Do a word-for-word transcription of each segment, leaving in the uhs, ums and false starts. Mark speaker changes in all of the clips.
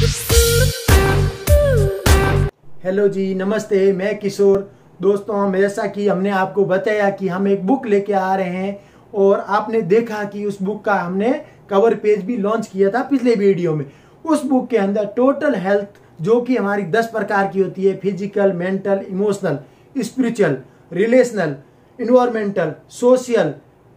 Speaker 1: Hello जी, नमस्ते। मैं किशोर। दोस्तों, जैसा कि हमने आपको बताया कि हम एक बुक लेके आ रहे हैं और आपने देखा कि उस बुक का हमने कवर पेज भी लॉन्च किया था पिछले वीडियो में। उस बुक के अंदर टोटल हेल्थ, जो कि हमारी दस प्रकार की होती है, physical, mental, emotional, spiritual, relational, environmental, social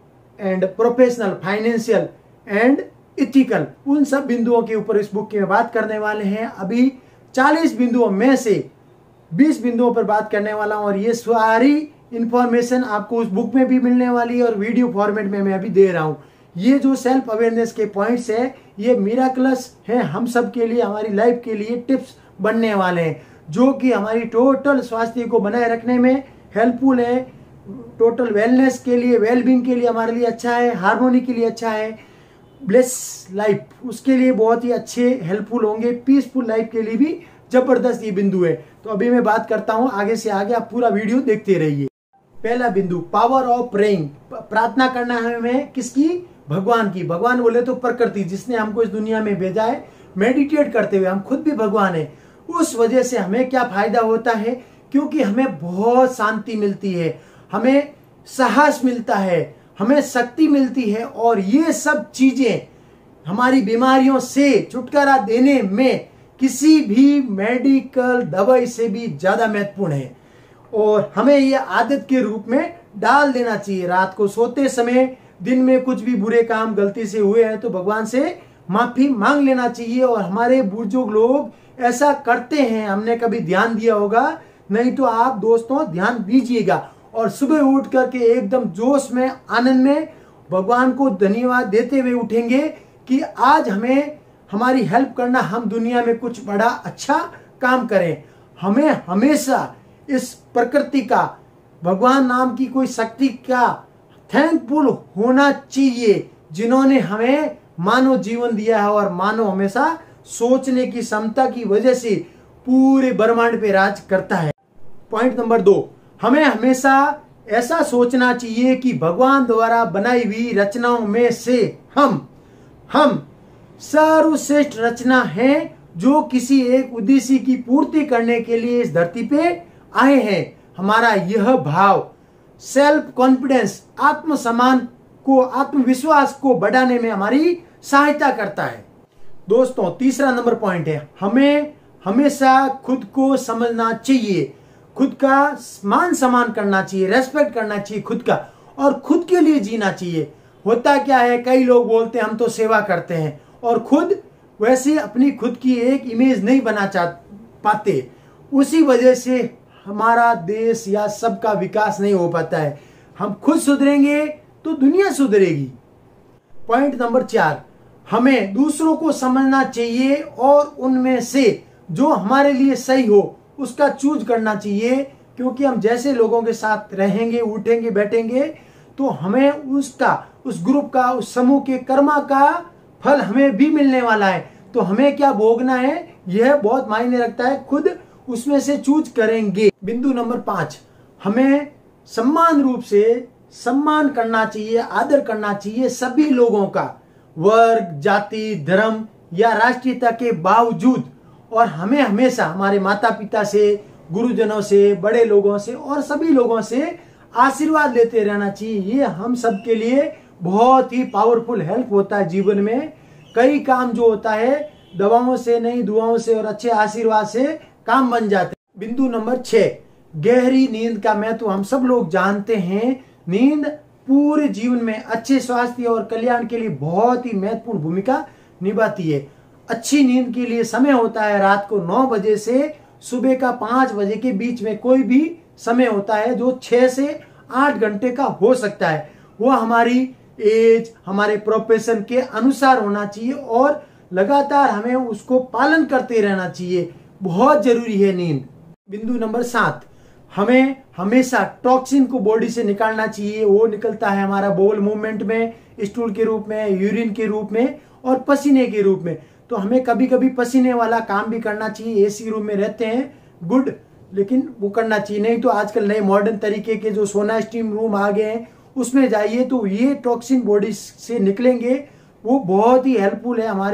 Speaker 1: and professional, financial and ethical, उन सब बिंदुओं के ऊपर इस बुक की में बात करने वाले हैं। अभी चालीस बिंदुओं में से बीस बिंदुओं पर बात करने वाला हूं और ये सारी इंफॉर्मेशन आपको उस बुक में भी मिलने वाली है और वीडियो फॉर्मेट में मैं अभी दे रहा हूं। ये जो सेल्फ अवेयरनेस के पॉइंट्स है, ये मिराकलस है हम सब के लिए, हमारी लाइफ के लिए टिप्स बनने वाले हैं, जो कि हमारी टोटल स्वास्थ्य को बनाए रखने में हेल्पफुल है, टोटल वेलनेस के लिए, वेलबींग के लिए हमारे लिए अच्छा है, हार्मोनी के लिए अच्छा है, ब्लेस लाइफ उसके लिए बहुत ही अच्छे हेल्पफुल होंगे, पीसफुल लाइफ के लिए भी जबरदस्त ये बिंदु है। तो अभी मैं बात करता हूं आगे से आगे, आप पूरा वीडियो देखते रहिए। पहला बिंदु, पावर ऑफ प्रेइंग। प्रार्थना करना है हमें किसकी? भगवान की। भगवान बोले तो प्रकृति, जिसने हमको इस दुनिया में भेजा है। मेडिटेट करते हुए हम खुद भी भगवान है। उस वजह से हमें क्या फायदा होता है? क्योंकि हमें बहुत शांति मिलती है, हमें साहस मिलता है, हमें शक्ति मिलती है और ये सब चीजें हमारी बीमारियों से छुटकारा देने में किसी भी मेडिकल दवाई से भी ज्यादा महत्वपूर्ण है। और हमें ये आदत के रूप में डाल देना चाहिए। रात को सोते समय, दिन में कुछ भी बुरे काम गलती से हुए हैं तो भगवान से माफी मांग लेना चाहिए। और हमारे बुजुर्ग लोग ऐसा करते हैं, हमने कभी ध्यान दिया होगा, नहीं तो आप दोस्तों ध्यान दीजिएगा और सुबह उठ करके एकदम जोश में, आनंद में भगवान को धन्यवाद देते हुए उठेंगे कि आज हमें हमारी हेल्प करना, हम दुनिया में कुछ बड़ा अच्छा काम करें। हमें हमेशा इस प्रकृति का, भगवान नाम की कोई शक्ति का थैंकफुल होना चाहिए, जिन्होंने हमें मानव जीवन दिया है और मानव हमेशा सोचने की क्षमता की वजह से पूरे ब्रह्मांड पे राज करता है। पॉइंट नंबर दो, हमें हमेशा ऐसा सोचना चाहिए कि भगवान द्वारा बनाई हुई रचनाओं में से हम हम सर्वश्रेष्ठ रचना है, जो किसी एक उद्देश्य की पूर्ति करने के लिए इस धरती पे आए हैं। हमारा यह भाव, सेल्फ कॉन्फिडेंस, आत्मसम्मान को, आत्मविश्वास को बढ़ाने में हमारी सहायता करता है। दोस्तों, तीसरा नंबर पॉइंट है, हमें हमेशा खुद को समझना चाहिए, खुद का मान सम्मान करना चाहिए, रेस्पेक्ट करना चाहिए खुद का, और खुद के लिए जीना चाहिए। होता क्या है, कई लोग बोलते हैं हम तो सेवा करते हैं और खुद वैसे अपनी खुद की एक इमेज नहीं बना चाह पाते। उसी वजह से हमारा देश या सबका विकास नहीं हो पाता है। हम खुद सुधरेंगे तो दुनिया सुधरेगी। पॉइंट नंबर चार, हमें दूसरों को समझना चाहिए और उनमें से जो हमारे लिए सही हो उसका चूज करना चाहिए, क्योंकि हम जैसे लोगों के साथ रहेंगे, उठेंगे, बैठेंगे तो हमें उसका, उस ग्रुप का, उस समूह के कर्मा का फल हमें भी मिलने वाला है। तो हमें क्या भोगना है, यह बहुत मायने रखता है, खुद उसमें से चूज करेंगे। बिंदु नंबर पांच, हमें सम्मान रूप से सम्मान करना चाहिए, आदर करना चाहिए सभी लोगों का, वर्ग, जाति, धर्म या राष्ट्रीयता के बावजूद। और हमें हमेशा हमारे माता पिता से, गुरुजनों से, बड़े लोगों से और सभी लोगों से आशीर्वाद लेते रहना चाहिए। ये हम सब के लिए बहुत ही पावरफुल हेल्प होता है जीवन में। कई काम जो होता है दवाओं से नहीं, दुआओं से और अच्छे आशीर्वाद से काम बन जाते हैं। बिंदु नंबर छह, गहरी नींद का महत्व हम सब लोग जानते हैं। नींद पूरे जीवन में अच्छे स्वास्थ्य और कल्याण के लिए बहुत ही महत्वपूर्ण भूमिका निभाती है। अच्छी नींद के लिए समय होता है रात को नौ बजे से सुबह का पांच बजे के बीच में कोई भी समय होता है, जो छह से आठ घंटे का हो सकता है। वो हमारी एज, हमारे प्रोफेशन के अनुसार होना चाहिए और लगातार हमें उसको पालन करते रहना चाहिए। बहुत जरूरी है नींद। बिंदु नंबर सात, हमें हमेशा टॉक्सिन को बॉडी से निकालना चाहिए। वो निकलता है हमारा बोल मूवमेंट में, स्टूल के रूप में, यूरिन के रूप में और पसीने के रूप में। तो हमें कभी कभी पसीने वाला काम भी करना चाहिए। एसी रूम में रहते हैं, गुड, लेकिन वो करना चाहिए। नहीं तो आजकल नए मॉडर्न तरीके के जो सोना स्टीम रूम आ गए हैं उसमें जाइए, तो ये टॉक्सिन बॉडी से निकलेंगे, वो बहुत ही हेल्पफुल है हमारे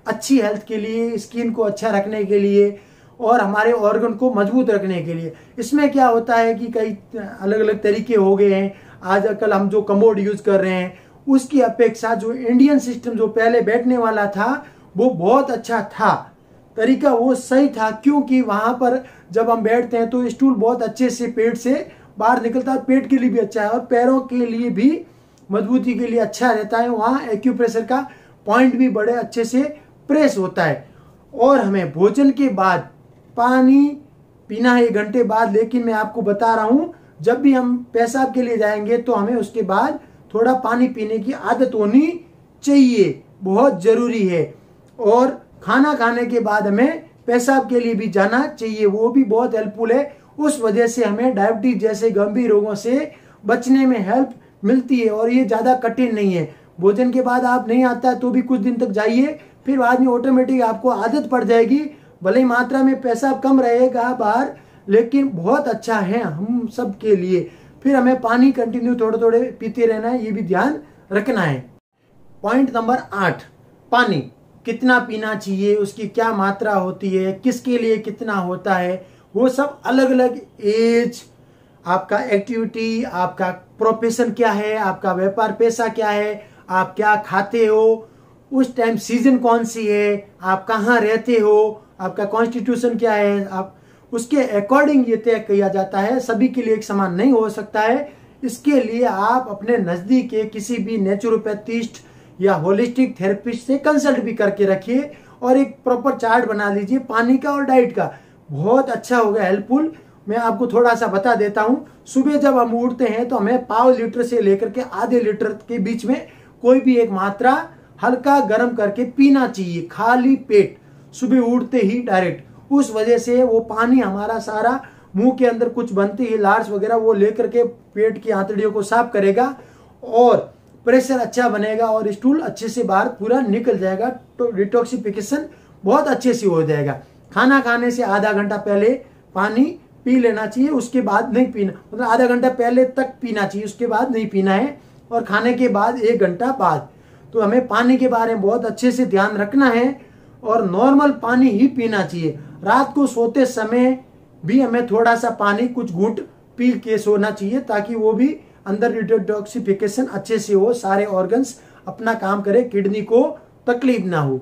Speaker 1: अच्छी हेल्थ के लिए, स्किन को अच्छा रखने के लिए और हमारे ऑर्गन को मजबूत रखने के लिए। इसमें क्या होता है कि कई अलग अलग तरीके हो गए हैं। आजकल हम जो कमोड यूज कर रहे हैं उसकी अपेक्षा जो इंडियन सिस्टम जो पहले बैठने वाला था वो बहुत अच्छा था, तरीका वो सही था, क्योंकि वहां पर जब हम बैठते हैं तो स्टूल बहुत अच्छे से पेट से बाहर निकलता है, पेट के लिए भी अच्छा है और पैरों के लिए भी मजबूती के लिए अच्छा रहता है। वहाँ एक्यूप्रेशर का पॉइंट भी बड़े अच्छे से प्रेस होता है। और हमें भोजन के बाद पानी पीना है एक घंटे बाद, लेकिन मैं आपको बता रहा हूँ जब भी हम पेशाब के लिए जाएंगे तो हमें उसके बाद थोड़ा पानी पीने की आदत होनी चाहिए, बहुत जरूरी है। और खाना खाने के बाद हमें पेशाब के लिए भी जाना चाहिए, वो भी बहुत हेल्पफुल है। उस वजह से हमें डायबिटीज जैसे गंभीर रोगों से बचने में हेल्प मिलती है और ये ज़्यादा कठिन नहीं है। भोजन के बाद आप नहीं आता तो भी कुछ दिन तक जाइए, फिर बाद में ऑटोमेटिक आपको आदत पड़ जाएगी। भले ही मात्रा में पेशाब कम रहेगा बाहर, लेकिन बहुत अच्छा है हम सब के लिए। फिर हमें पानी कंटिन्यू थोड़े थोड़े पीते रहना है, ये भी ध्यान रखना है। पॉइंट नंबर आठ, पानी कितना पीना चाहिए, उसकी क्या मात्रा होती है, किसके लिए कितना होता है, वो सब अलग अलग एज, आपका एक्टिविटी, आपका प्रोफेशन क्या है, आपका व्यापार पेशा क्या है, आप क्या खाते हो, उस टाइम सीजन कौन सी है, आप कहाँ रहते हो, आपका कॉन्स्टिट्यूशन क्या है, आप उसके अकॉर्डिंग ये तय किया जाता है। सभी के लिए एक समान नहीं हो सकता है। इसके लिए आप अपने नजदीक के किसी भी नेचुरोपैथिस्ट या होलिस्टिक थेरेपिस्ट से कंसल्ट भी करके रखिए और एक प्रॉपर चार्ट बना लीजिए पानी का और डाइट का, बहुत अच्छा होगा, हेल्पफुल। मैं आपको थोड़ा सा बता देता हूँ। सुबह जब हम उठते हैं तो हमें पाव लीटर से लेकर के आधे लीटर के बीच में कोई भी एक मात्रा हल्का गर्म करके पीना चाहिए, खाली पेट, सुबह उठते ही डायरेक्ट। उस वजह से वो पानी हमारा सारा मुंह के अंदर कुछ बनती है लार्स वगैरह, वो लेकर के पेट की आंतड़ियों को साफ करेगा और प्रेशर अच्छा बनेगा और स्टूल अच्छे से बाहर पूरा निकल जाएगा, तो डिटॉक्सिफिकेशन बहुत अच्छे से हो जाएगा। खाना खाने से आधा घंटा पहले पानी पी लेना चाहिए, उसके बाद नहीं पीना, मतलब आधा घंटा पहले तक पीना चाहिए, उसके बाद नहीं पीना है। और खाने के बाद एक घंटा बाद। तो हमें पानी के बारे में बहुत अच्छे से ध्यान रखना है और नॉर्मल पानी ही पीना चाहिए। रात को सोते समय भी हमें थोड़ा सा पानी कुछ घूंट पी के सोना चाहिए, ताकि वो भी अंदर डिटॉक्सिफिकेशन अच्छे से हो, सारे ऑर्गन्स अपना काम करे, किडनी को तकलीफ ना हो।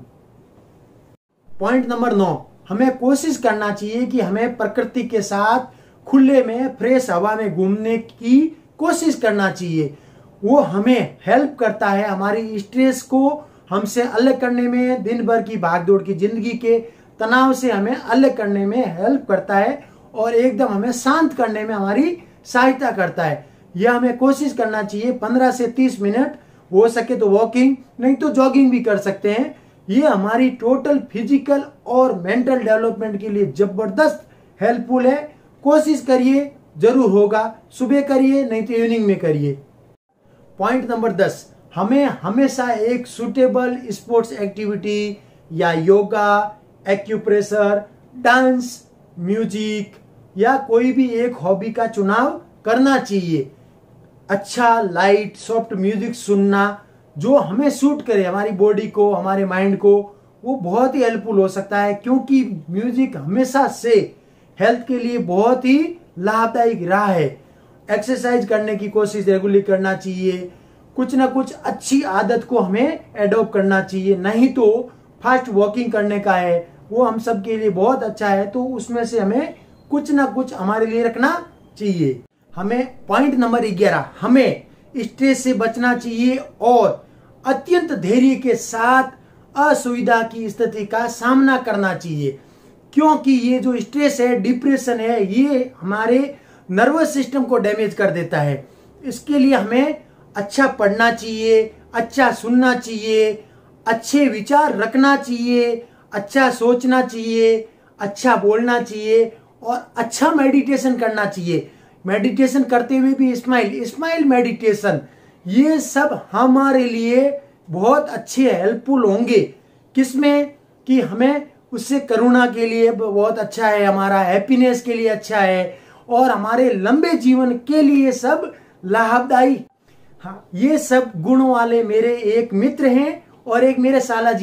Speaker 1: पॉइंट नंबर नौ, हमें कोशिश करना चाहिए कि हमें प्रकृति के साथ खुले में फ्रेश हवा में घूमने की कोशिश करना चाहिए। वो हमें हेल्प करता है हमारी स्ट्रेस को हमसे अलग करने में, दिन भर की भागदौड़ की जिंदगी के तनाव से हमें अलग करने में हेल्प करता है और एकदम हमें शांत करने में हमारी सहायता करता है। यह हमें कोशिश करना चाहिए पंद्रह से तीस मिनट, हो सके तो वॉकिंग, नहीं तो जॉगिंग भी कर सकते हैं। ये हमारी टोटल फिजिकल और मेंटल डेवलपमेंट के लिए जबरदस्त हेल्पफुल है। कोशिश करिए, जरूर होगा। सुबह करिए, नहीं तो इवनिंग में करिए। पॉइंट नंबर दस, हमें हमेशा एक सुटेबल स्पोर्ट्स एक्टिविटी या योगा, एक्यूप्रेशर, डांस, म्यूजिक या कोई भी एक हॉबी का चुनाव करना चाहिए। अच्छा लाइट सॉफ्ट म्यूजिक सुनना जो हमें सूट करे, हमारी बॉडी को, हमारे माइंड को, वो बहुत ही हेल्पफुल हो सकता है, क्योंकि म्यूजिक हमेशा से हेल्थ के लिए बहुत ही लाभदायक रहा है। एक्सरसाइज करने की कोशिश रेगुलरली करना चाहिए, कुछ ना कुछ अच्छी आदत को हमें एडॉप्ट करना चाहिए। नहीं तो फास्ट वॉकिंग करने का है, वो हम सब के लिए बहुत अच्छा है, तो उसमें से हमें कुछ ना कुछ हमारे लिए रखना चाहिए। हमें पॉइंट नंबर ग्यारह, हमें स्ट्रेस से बचना चाहिए और अत्यंत धैर्य के साथ असुविधा की स्थिति का सामना करना चाहिए, क्योंकि ये जो स्ट्रेस है, डिप्रेशन है, ये हमारे नर्वस सिस्टम को डैमेज कर देता है। इसके लिए हमें अच्छा पढ़ना चाहिए, अच्छा सुनना चाहिए, अच्छे विचार रखना चाहिए, अच्छा सोचना चाहिए, अच्छा बोलना चाहिए और अच्छा मेडिटेशन करना चाहिए। मेडिटेशन करते हुए भी स्माइल स्माइल मेडिटेशन, ये सब हमारे लिए बहुत अच्छे हेल्पफुल होंगे। किसमें कि हमें उससे करुणा के लिए बहुत अच्छा है, हमारा हैप्पीनेस के लिए अच्छा है और हमारे लंबे जीवन के लिए सब लाभदायी। हाँ, ये सब गुणों वाले मेरे एक मित्र हैं और एक मेरे साला जी हैं।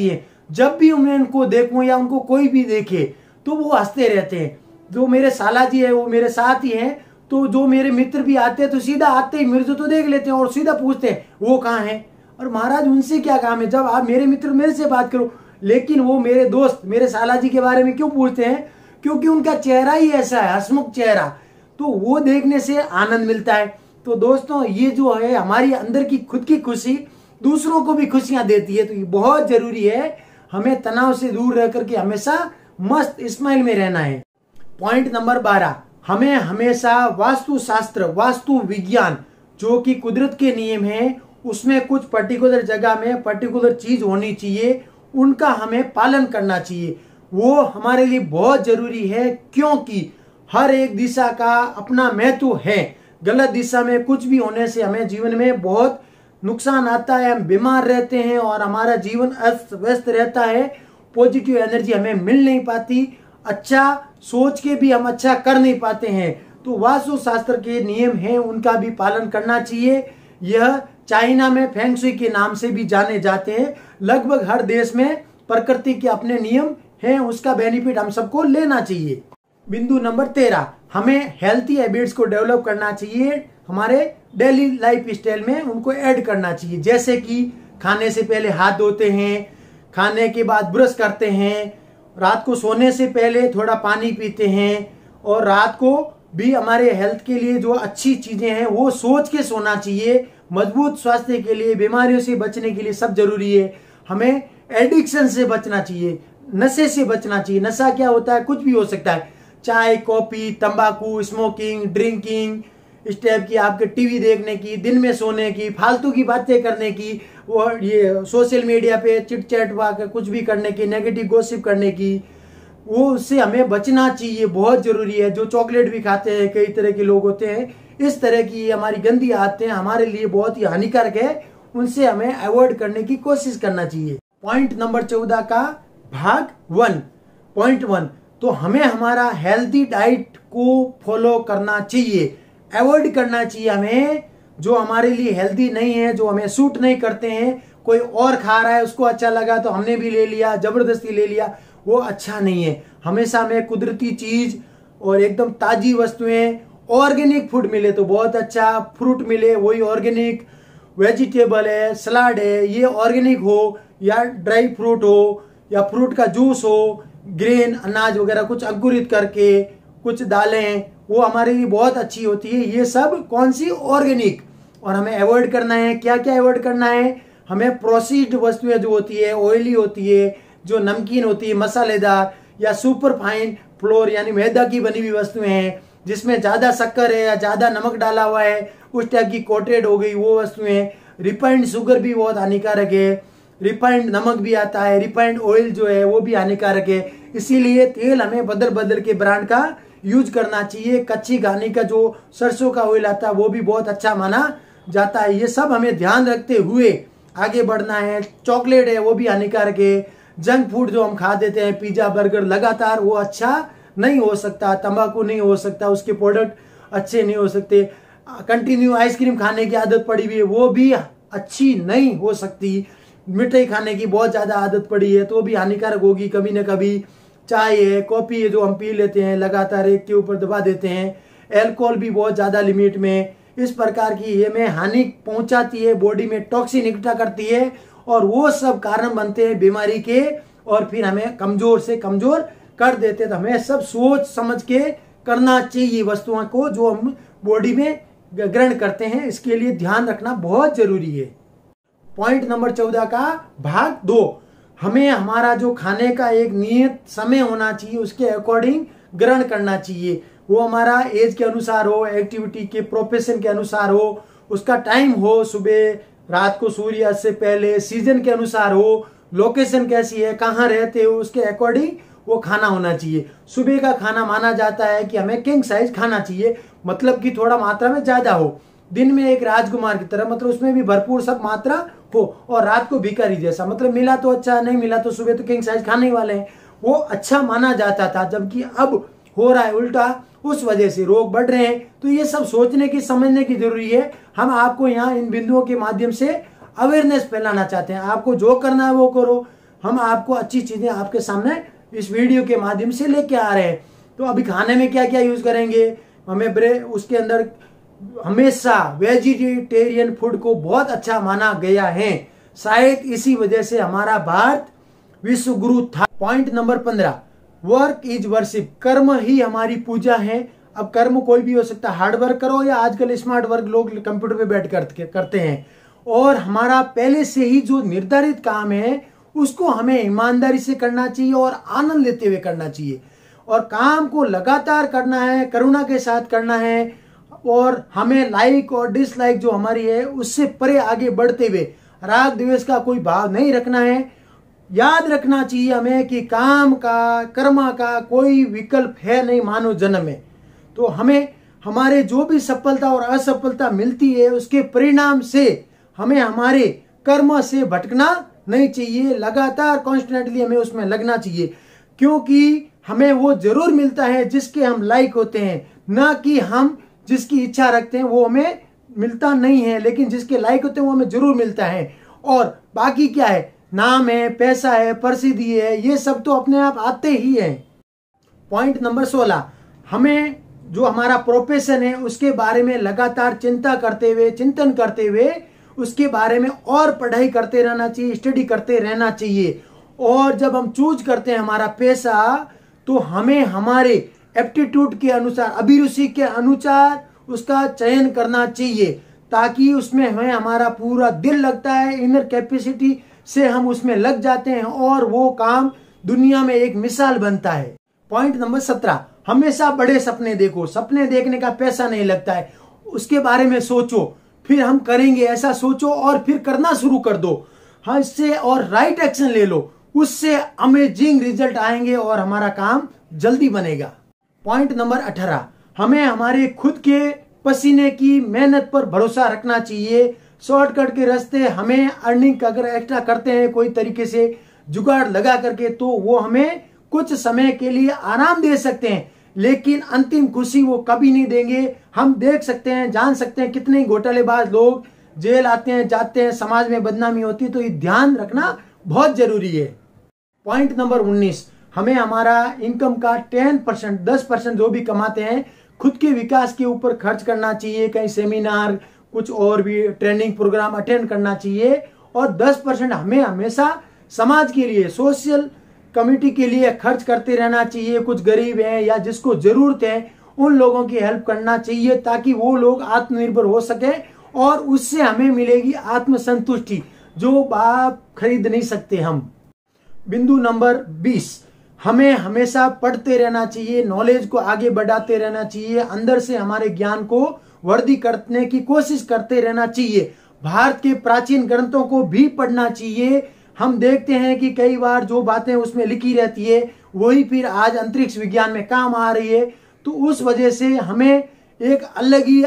Speaker 1: जब भी मैं उनको देखूं या उनको कोई भी देखे तो वो हंसते रहते हैं। जो मेरे साला जी है वो मेरे साथ ही हैं, तो जो मेरे मित्र भी आते हैं तो सीधा आते ही मिर्जो तो देख लेते हैं और सीधा पूछते हैं वो कहाँ हैं। और महाराज उनसे क्या काम है, जब आप मेरे मित्र मेरे से बात करो, लेकिन वो मेरे दोस्त मेरे साला जी के बारे में क्यों पूछते हैं, क्योंकि उनका चेहरा ही ऐसा है, हंसमुख चेहरा, तो वो देखने से आनंद मिलता है। तो दोस्तों ये जो है हमारी अंदर की खुद की खुशी दूसरों को भी खुशियां देती है, तो ये बहुत जरूरी है हमें तनाव से दूर रह करके हमेशा मस्त स्माइल में रहना है। पॉइंट नंबर बारह, हमें हमेशा वास्तु शास्त्र वास्तु विज्ञान जो कि कुदरत के नियम है उसमें कुछ पर्टिकुलर जगह में पर्टिकुलर चीज होनी चाहिए, उनका हमें पालन करना चाहिए। वो हमारे लिए बहुत जरूरी है क्योंकि हर एक दिशा का अपना महत्व है। गलत दिशा में कुछ भी होने से हमें जीवन में बहुत नुकसान आता है, हम बीमार रहते हैं और हमारा जीवन अस्त व्यस्त रहता है, पॉजिटिव एनर्जी हमें मिल नहीं पाती, अच्छा सोच के भी हम अच्छा कर नहीं पाते हैं। तो वास्तु शास्त्र के नियम हैं उनका भी पालन करना चाहिए। यह चाइना में फेंग शुई के नाम से भी जाने जाते हैं। लगभग हर देश में प्रकृति के अपने नियम हैं, उसका बेनिफिट हम सबको लेना चाहिए। बिंदु नंबर तेरह, हमें हेल्थी हैबिट्स को डेवलप करना चाहिए, हमारे डेली लाइफ स्टाइल में उनको ऐड करना चाहिए। जैसे कि खाने से पहले हाथ धोते हैं, खाने के बाद ब्रश करते हैं, रात को सोने से पहले थोड़ा पानी पीते हैं, और रात को भी हमारे हेल्थ के लिए जो अच्छी चीजें हैं वो सोच के सोना चाहिए। मजबूत स्वास्थ्य के लिए, बीमारियों से बचने के लिए सब जरूरी है। हमें एडिक्शन से बचना चाहिए, नशे से बचना चाहिए। नशा क्या होता है, कुछ भी हो सकता है, चाय कॉफी तंबाकू स्मोकिंग ड्रिंकिंग, इस टाइप की आपके टीवी देखने की, दिन में सोने की, फालतू की बातें करने की, और ये सोशल मीडिया पे चिट चैट वाक कुछ भी करने की, नेगेटिव गॉसिप करने की, वो उससे हमें बचना चाहिए, बहुत जरूरी है। जो चॉकलेट भी खाते हैं, कई तरह के लोग होते हैं, इस तरह की हमारी गंदी आदतें हमारे लिए बहुत ही हानिकारक है, उनसे हमें अवॉइड करने की कोशिश करना चाहिए। पॉइंट नंबर चौदह का भाग वन, पॉइंट वन, तो हमें हमारा हेल्दी डाइट को फॉलो करना चाहिए, अवॉइड करना चाहिए हमें जो हमारे लिए हेल्दी नहीं है, जो हमें सूट नहीं करते हैं। कोई और खा रहा है, उसको अच्छा लगा तो हमने भी ले लिया, जबरदस्ती ले लिया, वो अच्छा नहीं है। हमेशा हमें कुदरती चीज और एकदम ताजी वस्तुएं, ऑर्गेनिक फूड मिले तो बहुत अच्छा, फ्रूट मिले वही ऑर्गेनिक, वेजिटेबल है, सलाद है, ये ऑर्गेनिक हो, या ड्राई फ्रूट हो, या फ्रूट का जूस हो, ग्रेन अनाज वगैरह कुछ अंकुरित करके, कुछ दालें, वो हमारे लिए बहुत अच्छी होती है। ये सब कौन सी, ऑर्गेनिक। और हमें अवॉइड करना है, क्या क्या अवॉइड करना है, हमें प्रोसेस्ड वस्तुएं जो होती है, ऑयली होती है, जो नमकीन होती है, मसालेदार, या सुपर फाइन फ्लोर यानी मैदा की बनी हुई वस्तुएं हैं जिसमें ज्यादा शक्कर है या ज्यादा नमक डाला हुआ है, उस टाइप की कोटेड हो गई वो वस्तुएं। रिफाइंड शुगर भी बहुत हानिकारक है, रिफाइंड नमक भी आता है, रिफाइंड ऑयल जो है वो भी हानिकारक है। इसीलिए तेल हमें बदल बदल के ब्रांड का यूज करना चाहिए। कच्ची घानी का जो सरसों का ऑयल आता है वो भी बहुत अच्छा माना जाता है। ये सब हमें ध्यान रखते हुए आगे बढ़ना है। चॉकलेट है वो भी हानिकारक है, जंक फूड जो हम खा देते हैं, पिज्जा बर्गर लगातार, वो अच्छा नहीं हो सकता, तंबाकू नहीं हो सकता, उसके प्रोडक्ट अच्छे नहीं हो सकते। कंटिन्यू आइसक्रीम खाने की आदत पड़ी हुई है, वो भी अच्छी नहीं हो सकती। मिठाई खाने की बहुत ज्यादा आदत पड़ी है तो भी हानिकारक होगी कभी न कभी। चाय है, कॉफी है जो हम पी लेते हैं लगातार, एक के ऊपर दबा देते हैं, एल्कोहल भी बहुत ज्यादा लिमिट में, इस प्रकार की ये में हानि पहुंचाती है, बॉडी में टॉक्सिन इकट्ठा करती है, और वो सब कारण बनते हैं बीमारी के, और फिर हमें कमजोर से कमजोर कर देते। तो हमें सब सोच समझ के करना चाहिए वस्तुओं को जो हम बॉडी में ग्रहण करते हैं, इसके लिए ध्यान रखना बहुत जरूरी है। पॉइंट नंबर चौदह का भाग दो, हमें हमारा जो खाने का एक नियत समय होना चाहिए, उसके अकॉर्डिंग ग्रहण करना चाहिए। वो हमारा एज के अनुसार हो, एक्टिविटी के प्रोफेशन के अनुसार हो, उसका टाइम हो, सुबह रात को सूर्यास्त से पहले, सीजन के अनुसार हो, लोकेशन कैसी है, कहाँ रहते हो, उसके अकॉर्डिंग वो खाना होना चाहिए। सुबह का खाना माना जाता है कि हमें किंग साइज खाना चाहिए, मतलब कि थोड़ा मात्रा में ज्यादा हो, दिन में एक राजकुमार की तरह, मतलब उसमें भी भरपूर सब मात्रा हो, और रात को भिखारी जैसा, मतलब मिला तो अच्छा, नहीं मिला तो सुबह तो किंग साइज खाने वाले हैं, वो अच्छा माना जाता था। जबकि अब हो रहा है उल्टा, उस वजह से रोग बढ़ रहे हैं। तो ये सब सोचने की समझने की जरूरी है। हम आपको यहाँ इन बिंदुओं के माध्यम से अवेयरनेस फैलाना चाहते हैं। आपको जो करना है वो करो, हम आपको अच्छी चीजें आपके सामने इस वीडियो के माध्यम से लेके आ रहे हैं। तो अभी खाने में क्या क्या यूज करेंगे, हमें ब्रे उसके अंदर हमेशा वेजिटेरियन फूड को बहुत अच्छा माना गया है, शायद इसी वजह से हमारा भारत विश्व गुरु था। पॉइंट नंबर पंद्रह, वर्क इज वर्शिप, कर्म ही हमारी पूजा है। अब कर्म कोई भी हो सकता है, हार्ड वर्क करो या आजकल स्मार्ट वर्क लोग कंप्यूटर पे बैठ कर करते हैं। और हमारा पहले से ही जो निर्धारित काम है उसको हमें ईमानदारी से करना चाहिए और आनंद लेते हुए करना चाहिए, और काम को लगातार करना है, करुणा के साथ करना है, और हमें लाइक और डिसलाइक जो हमारी है उससे परे आगे बढ़ते हुए राग द्वेष का कोई भाव नहीं रखना है। याद रखना चाहिए हमें कि काम का, कर्म का कोई विकल्प है नहीं मानव जन्म में। तो हमें हमारे जो भी सफलता और असफलता मिलती है उसके परिणाम से हमें हमारे कर्म से भटकना नहीं चाहिए, लगातार कॉन्स्टेंटली हमें उसमें लगना चाहिए, क्योंकि हमें वो जरूर मिलता है जिसके हम लायक होते हैं, ना कि हम जिसकी इच्छा रखते हैं वो हमें मिलता नहीं है, लेकिन जिसके लायक होते हैं वो हमें जरूर मिलता है। और बाकी क्या है, नाम है, पैसा है, प्रसिद्धि है, ये सब तो अपने आप आते ही हैं। पॉइंट नंबर सोलह, हमें जो हमारा प्रोफेशन है उसके बारे में लगातार चिंता करते हुए, चिंतन करते हुए उसके बारे में और पढ़ाई करते रहना चाहिए, स्टडी करते रहना चाहिए। और जब हम चूज करते हैं हमारा पैसा, तो हमें हमारे एप्टीट्यूड के अनुसार, अभिरुचि के अनुसार उसका चयन करना चाहिए, ताकि उसमें हमें हमारा पूरा दिल लगता है, इनर कैपेसिटी से हम उसमें लग जाते हैं और वो काम दुनिया में एक मिसाल बनता है। पॉइंट नंबर सत्रह, हमेशा बड़े सपने देखो। सपने देखने का पैसा नहीं लगता है, उसके बारे में सोचो, फिर हम करेंगे ऐसा सोचो और फिर करना शुरू कर दो। हाँ, इससे और राइट एक्शन ले लो, उससे अमेजिंग रिजल्ट आएंगे और हमारा काम जल्दी बनेगा। पॉइंट नंबर अठारह, हमें हमारे खुद के पसीने की मेहनत पर भरोसा रखना चाहिए। शॉर्टकट के रास्ते हमें अर्निंग अगर एक्स्ट्रा करते हैं कोई तरीके से जुगाड़ लगा करके, तो वो हमें कुछ समय के लिए आराम दे सकते हैं, लेकिन अंतिम खुशी वो कभी नहीं देंगे। हम देख सकते हैं, जान सकते हैं कितने घोटालेबाज लोग जेल आते हैं, जाते हैं, समाज में बदनामी होती है, तो ये ध्यान रखना बहुत जरूरी है। पॉइंट नंबर उन्नीस, हमें हमारा इनकम का टेन परसेंट दस परसेंट जो भी कमाते हैं खुद के विकास के ऊपर खर्च करना चाहिए, कहीं सेमिनार, कुछ और भी ट्रेनिंग प्रोग्राम अटेंड करना चाहिए, और दस परसेंट हमें हमेशा समाज के लिए, सोशल कम्युनिटी के लिए खर्च करते रहना चाहिए। कुछ गरीब हैं या जिसको जरूरत है उन लोगों की हेल्प करना चाहिए, ताकि वो लोग आत्मनिर्भर हो सके और उससे हमें मिलेगी आत्मसंतुष्टि, जो बाप खरीद नहीं सकते हम। बिंदु नंबर बीस, हमें हमेशा पढ़ते रहना चाहिए, नॉलेज को आगे बढ़ाते रहना चाहिए, अंदर से हमारे ज्ञान को वर्धी करने की कोशिश करते रहना चाहिए। भारत के प्राचीन ग्रंथों को भी पढ़ना चाहिए। हम देखते हैं कि कई बार जो बातें उसमें लिखी रहती है वही फिर आज अंतरिक्ष विज्ञान में काम आ रही है, तो उस वजह से हमें एक अलग ही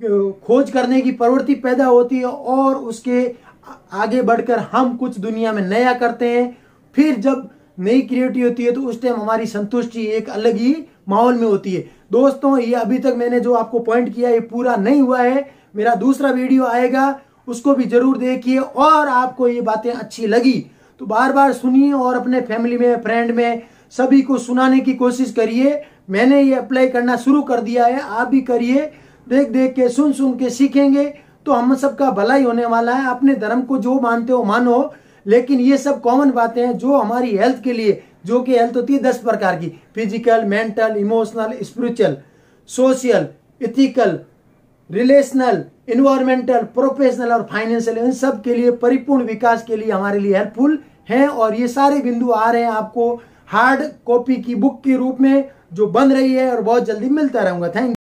Speaker 1: खोज करने की प्रवृत्ति पैदा होती है और उसके आगे बढ़कर हम कुछ दुनिया में नया करते हैं। फिर जब नई क्रिएटिविटी होती है तो उस टाइम हमारी संतुष्टि एक अलग ही माहौल में होती है। दोस्तों, ये अभी तक मैंने जो आपको पॉइंट किया ये पूरा नहीं हुआ है, मेरा दूसरा वीडियो आएगा, उसको भी जरूर देखिए, और आपको ये बातें अच्छी लगी तो बार बार सुनिए और अपने फैमिली में, फ्रेंड में सभी को सुनाने की कोशिश करिए। मैंने ये अप्लाई करना शुरू कर दिया है, आप भी करिए। देख देख के, सुन सुन के सीखेंगे तो हम सबका भला ही होने वाला है। अपने धर्म को जो मानते हो मानो, लेकिन ये सब कॉमन बातें हैं जो हमारी हेल्थ के लिए, जो कि हेल्थ होती है दस प्रकार की, physical, mental, emotional, spiritual, social, ethical, relational, environmental, professional और फाइनेंशियल, इन सब के लिए परिपूर्ण विकास के लिए हमारे लिए हेल्पफुल हैं। और ये सारे बिंदु आ रहे हैं आपको हार्ड कॉपी की बुक के रूप में, जो बन रही है और बहुत जल्दी मिलता रहूंगा। Thank you.